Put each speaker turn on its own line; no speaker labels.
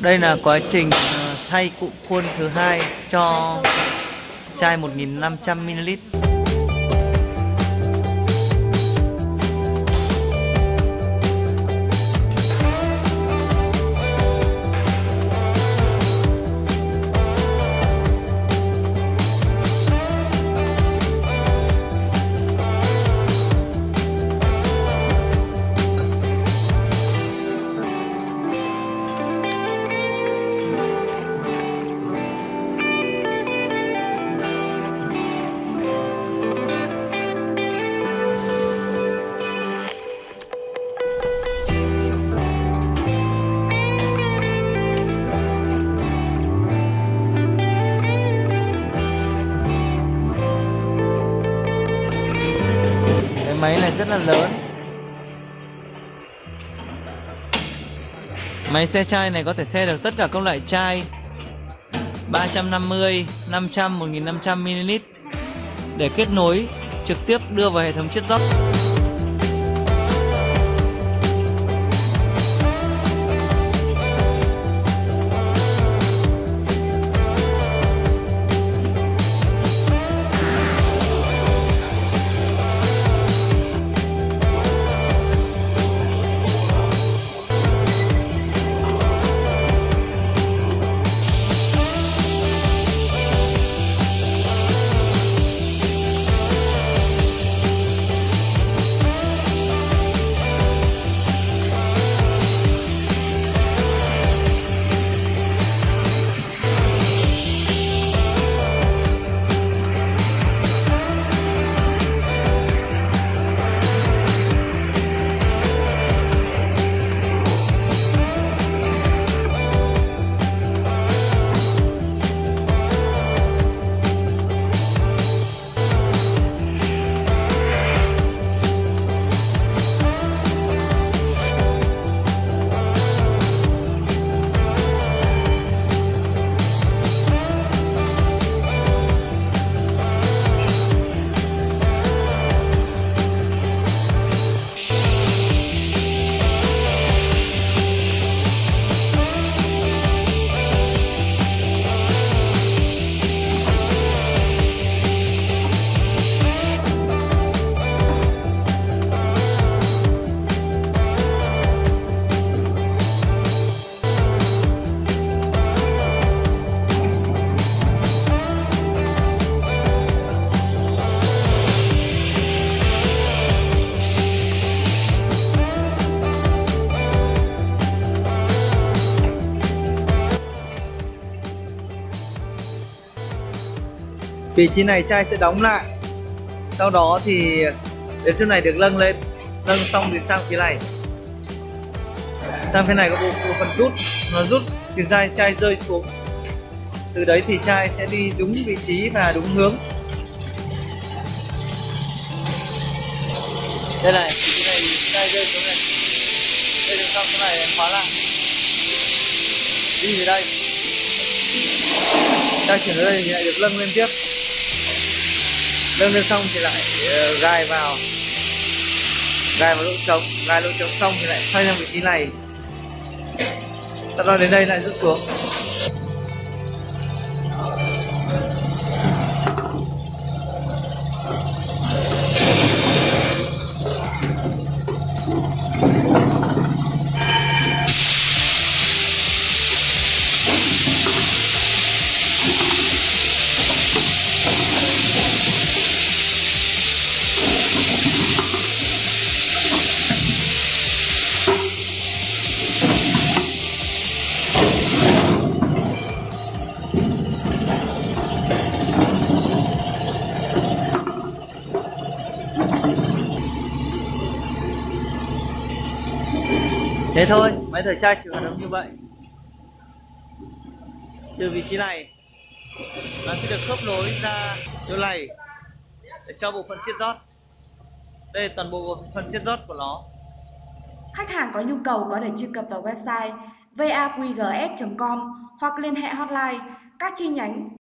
Đây là quá trình thay cụm khuôn thứ hai cho chai 1500ml. Máy này rất là lớn. Máy xe chai này có thể xe được tất cả các loại chai 350, 500, 1500ml để kết nối trực tiếp đưa vào hệ thống chiết rót. Vị trí này chai sẽ đóng lại. Sau đó thì đến chỗ này được nâng lên. Nâng xong thì sang phía này. Sang phía này có bộ phận rút. Nó rút thì chai rơi xuống. Từ đấy thì chai sẽ đi đúng vị trí và đúng hướng. Đây này, vị trí này chai rơi xuống này. Đây được xong cái này khóa lại. Đi về đây. Chai chuyển đến đây thì lại được nâng lên tiếp. Nâng lên xong thì lại gài vào lỗ trống, gài lỗ trống xong thì lại xoay sang vị trí này. Sau đó đến đây lại rút xuống. Thế thôi, máy thổi chai chỉ hoạt động như vậy. Từ vị trí này nó sẽ được khớp nối ra chỗ này để cho bộ phận chiết rót. Đây là toàn bộ phần chiết rót của nó.
Khách hàng có nhu cầu có thể truy cập vào website vaqgs.com hoặc liên hệ hotline các chi nhánh